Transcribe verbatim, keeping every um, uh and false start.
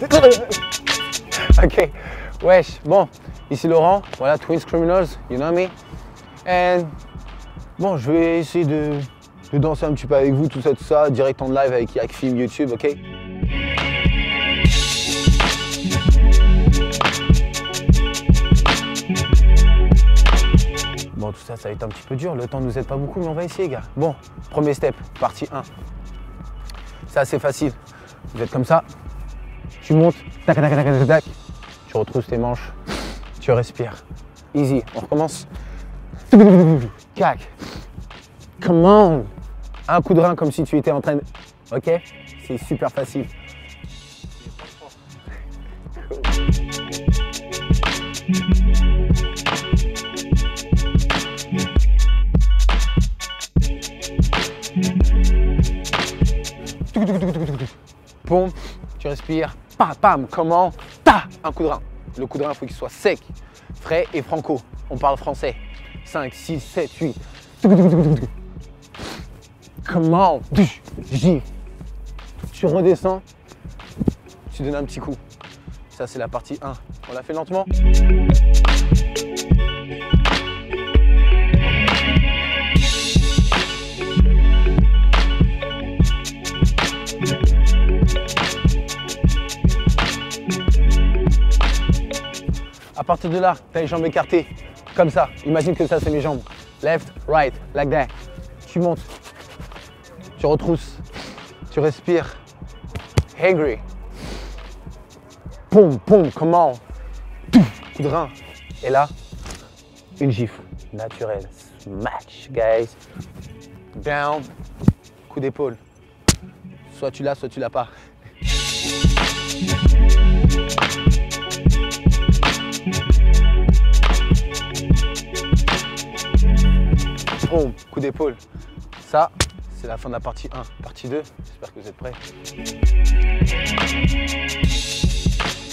Ok, wesh, bon, ici Laurent, voilà, Twins Criminals, you know me. And bon, je vais essayer de, de danser un petit peu avec vous, tout ça, tout ça, direct en live avec Yak Film YouTube, ok? Bon, tout ça, ça va être un petit peu dur, le temps ne nous aide pas beaucoup, mais on va essayer, gars. Bon, premier step, partie un. C'est assez facile. Vous êtes comme ça, tu montes, tac, tac, tac, tac, tac, tu retrousses tes manches, tu respires. Easy, on recommence. Cac. Come on. Un coup de rein comme si tu étais en train de... Ok? C'est super facile. Bon, tu respires, pam, pam, comment? Ta, un coup de rein. Le coup de rein, il faut qu'il soit sec, frais et franco. On parle français. cinq, six, sept, huit. Comment? Gifle. Tu redescends, tu donnes un petit coup. Ça, c'est la partie un. On la fait lentement. À partir de là, tu as les jambes écartées, comme ça. Imagine que ça, c'est mes jambes. Left, right, like that. Tu montes, tu retrousses, tu respires. Hangry. Pom, pom, comment? Coup de rein. Et là, une gifle naturelle. Smash, guys. Down. Coup d'épaule. Soit tu l'as, soit tu l'as pas. Boum, coup d'épaule. Ça, c'est la fin de la partie un. Partie deux, j'espère que vous êtes prêts.